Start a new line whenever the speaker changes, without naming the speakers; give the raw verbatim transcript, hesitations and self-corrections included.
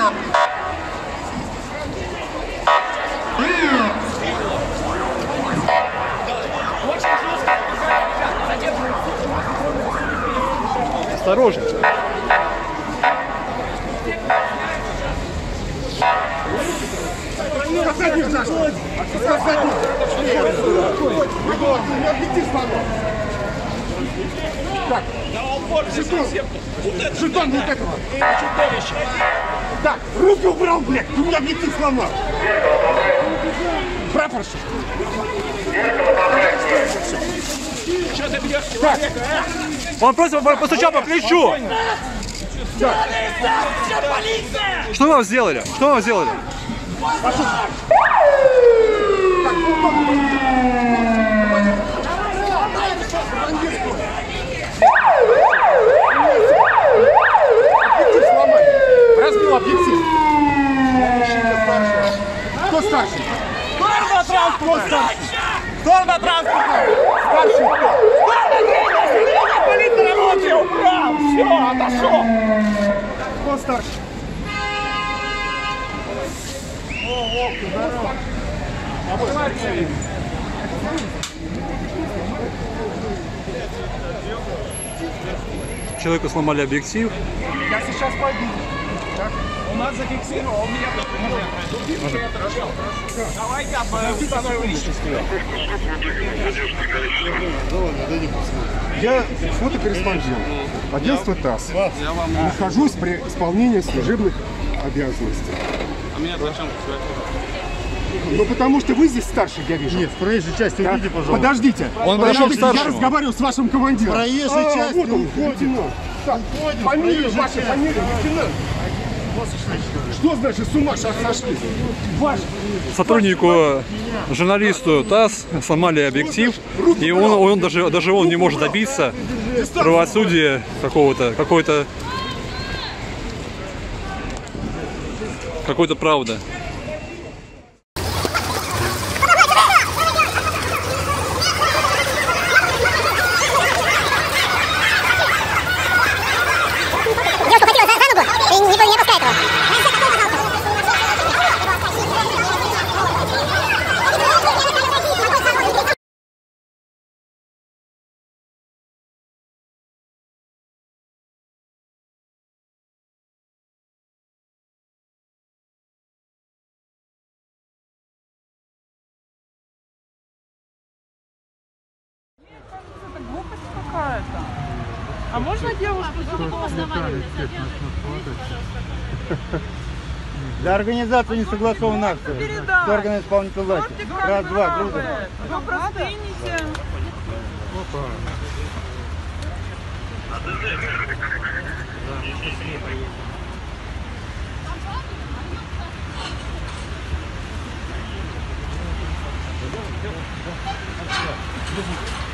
Осторожно.
Так, жетон, жетон вот этого. Так, руки убрал, блядь, ты меня объектив сломал. Прапорщик.
Что ты бьешь
Так.
человека, а?
Он просто постучал по плечу. Что вам сделали? Что вам сделали?
Объектив сломали. Разбил объектив. Кто старший?
Кто на транспорте? Кто на транспорте?
Старший кто?
Полиция работает, убрал! Все, отошел!
Кто старший?
Человеку сломали объектив.
Я сейчас пойду.
У нас зафиксировано, у меня давайте установим личность.
Я фотокорреспондент. Агентство ТАСС. Нахожусь при исполнении служебных обязанностей.
А меня зачем?
Ну потому что вы здесь старший, я вижу.
Нет, в проезжей части
Да?
уйдите, пожалуйста.
Подождите.
Он подошел к
Подождите, я
старшему.
разговариваю с вашим командиром.
В проезжей
А,
части
вот он,
уходим.
лейтенант. Так,
Уходим,
фамилия,
в
ваша
проезжей
фамилия, лейтенант. Что значит с ума сейчас сошли? Ваш.
Сотруднику, журналисту ТАСС сломали объектив, и он, он даже, даже он не может добиться правосудия какого-то, какой-то, какой-то правды.
Девушку хотела за, за ногу, и не, не отпускает его.
Это глупость какая-то. А можно девушку
Для организации несогласованных акций с органами исполнительной власти. Раз, два, круто.
Вы простыните.
Thank you.